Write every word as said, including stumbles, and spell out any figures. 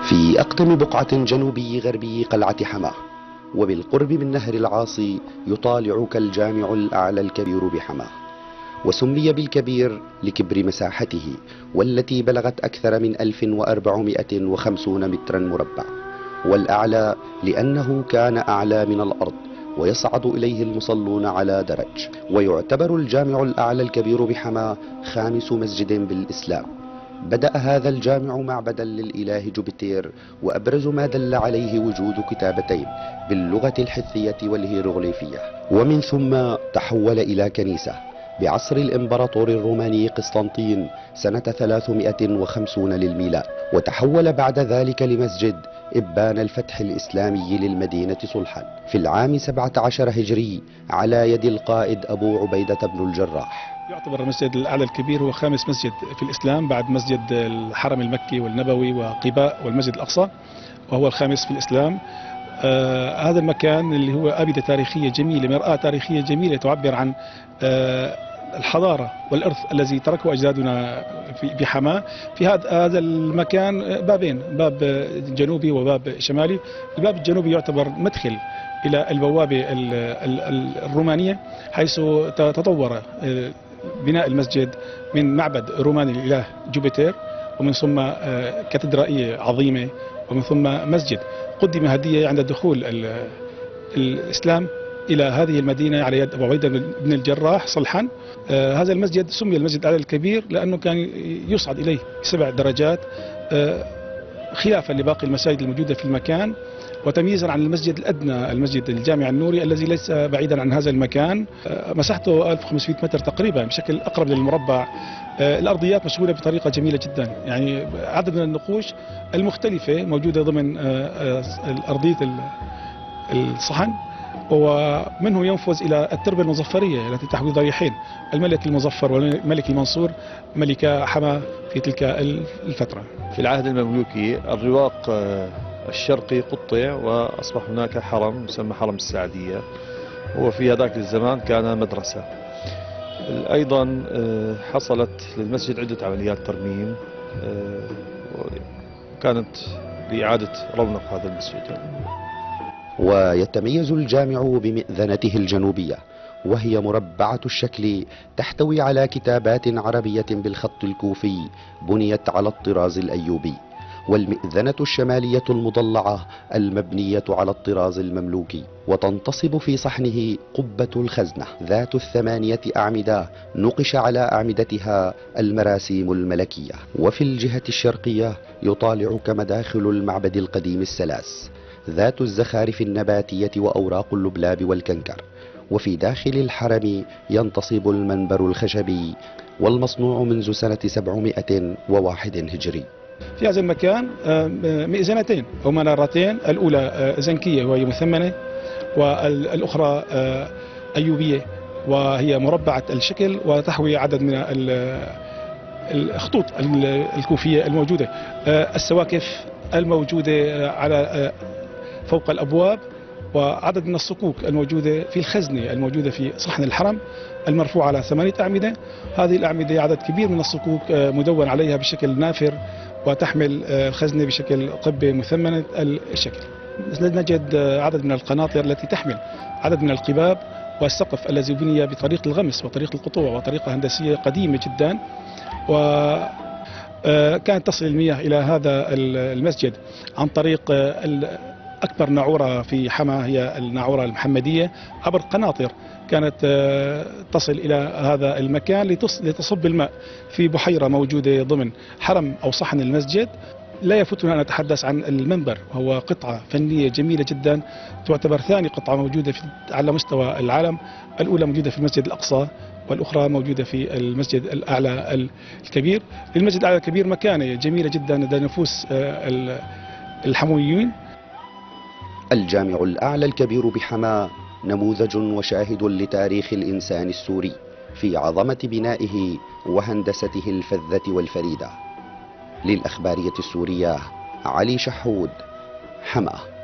في أقدم بقعة جنوبي غربي قلعة حماه وبالقرب من نهر العاصي يطالعك الجامع الأعلى الكبير بحماه، وسمي بالكبير لكبر مساحته والتي بلغت أكثر من ألف وأربعمائة وخمسين مترا مربع، والأعلى لأنه كان أعلى من الأرض ويصعد إليه المصلون على درج. ويعتبر الجامع الأعلى الكبير بحماه خامس مسجد بالإسلام. بدأ هذا الجامع معبدا للإله جوبيتر، وأبرز ما دل عليه وجود كتابتين باللغة الحثية والهيروغليفية، ومن ثم تحول إلى كنيسة بعصر الإمبراطور الروماني قسطنطين سنة ثلاثمائة وخمسين للميلاد، وتحول بعد ذلك لمسجد إبان الفتح الإسلامي للمدينة صلحا في العام سبعة عشر هجري على يد القائد أبو عبيدة بن الجراح. يعتبر المسجد الأعلى الكبير هو خامس مسجد في الإسلام بعد مسجد الحرم المكي والنبوي وقباء والمسجد الأقصى، وهو الخامس في الإسلام. آه هذا المكان اللي هو أبدة تاريخية جميلة، مرآة تاريخية جميلة تعبر عن آه الحضارة والإرث الذي تركه أجدادنا في بحماه. في هذا المكان بابين، باب جنوبي وباب شمالي. الباب الجنوبي يعتبر مدخل إلى البوابة الرومانية، حيث تطور بناء المسجد من معبد روماني للإله جوبيتر، ومن ثم كاتدرائية عظيمة، ومن ثم مسجد قدم هدية عند دخول الإسلام إلى هذه المدينة على يد أبو عبيدة بن الجراح صلحا. هذا المسجد سمي المسجد الأعلى الكبير لأنه كان يصعد إليه سبع درجات، خلافا لباقي المساجد الموجودة في المكان، وتمييزا عن المسجد الأدنى المسجد الجامع النوري الذي ليس بعيدا عن هذا المكان. مساحته ألف وخمسمائة متر تقريبا بشكل أقرب للمربع. الأرضيات مشغولة بطريقة جميلة جدا، يعني عدد من النقوش المختلفة موجودة ضمن أرضية الصحن، ومنه ينفذ إلى التربة المظفرية التي تحوي ضريحين، الملك المظفر والملك المنصور ملك حماه في تلك الفترة. في العهد المملوكي الرواق الشرقي قطع وأصبح هناك حرم يسمى حرم السعدية، وفي هذاك الزمان كان مدرسة. أيضا حصلت للمسجد عدة عمليات ترميم، وكانت لإعادة رونق هذا المسجد. ويتميز الجامع بمئذنته الجنوبية، وهي مربعة الشكل تحتوي على كتابات عربية بالخط الكوفي بنيت على الطراز الأيوبي، والمئذنة الشمالية المضلعة المبنية على الطراز المملوكي، وتنتصب في صحنه قبة الخزنة ذات الثمانية أعمدة نقش على أعمدتها المراسيم الملكية. وفي الجهة الشرقية يطالعك مداخل المعبد القديم الثلاث ذات الزخارف النباتية وأوراق اللبلاب والكنكر، وفي داخل الحرم ينتصب المنبر الخشبي والمصنوع منذ سنة سبعمائة وواحد هجري. في هذا المكان مئذنتين أو منارتين، الأولى زنكية وهي مثمنة، والأخرى أيوبية وهي مربعة الشكل وتحوي عدد من الخطوط الكوفية الموجودة. السواكف الموجودة على فوق الأبواب، وعدد من الصكوك الموجودة في الخزنة الموجودة في صحن الحرم المرفوع على ثمانية أعمدة. هذه الأعمدة عدد كبير من الصكوك مدون عليها بشكل نافر، وتحمل الخزنة بشكل قبة مثمنة الشكل. نجد عدد من القناطر التي تحمل عدد من القباب، والسقف الذي بني بطريقة الغمس وطريقة القطوع وطريقة هندسية قديمة جدا. وكانت تصل المياه إلى هذا المسجد عن طريق أكبر ناعورة في حماه هي الناعورة المحمدية، عبر قناطر كانت تصل إلى هذا المكان لتصب الماء في بحيرة موجودة ضمن حرم أو صحن المسجد. لا يفوتنا أن نتحدث عن المنبر، وهو قطعة فنية جميلة جدا، تعتبر ثاني قطعة موجودة في على مستوى العالم. الأولى موجودة في المسجد الأقصى، والأخرى موجودة في المسجد الأعلى الكبير. للمسجد الأعلى الكبير مكانة جميلة جدا لدى نفوس الحمويين. الجامع الأعلى الكبير بحماه نموذج وشاهد لتاريخ الإنسان السوري في عظمة بنائه وهندسته الفذة والفريدة. للأخبارية السورية علي شحود، حماه.